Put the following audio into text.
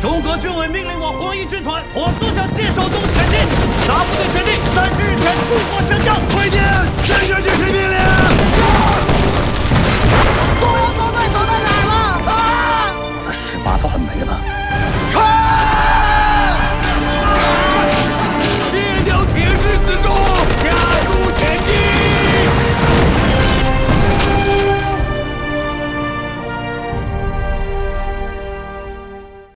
中革军委命令我黄衣军团火速向界首洞前进，大部队决定30日前渡过神江。 快点，跟着执行命令！ 中央纵队走到哪儿了？啊！ 我的18团没了。